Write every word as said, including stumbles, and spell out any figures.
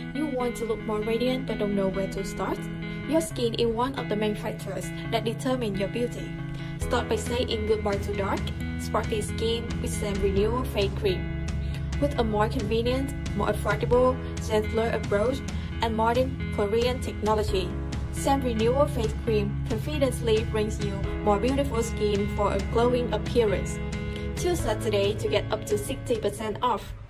You want to look more radiant but don't know where to start? Your skin is one of the main factors that determine your beauty. Start by saying goodbye to dark, sparkly skin with SAAM Renewal Face Cream. With a more convenient, more affordable, gentler approach, and modern Korean technology, SAAM Renewal Face Cream confidently brings you more beautiful skin for a glowing appearance. Choose that today to get up to sixty percent off.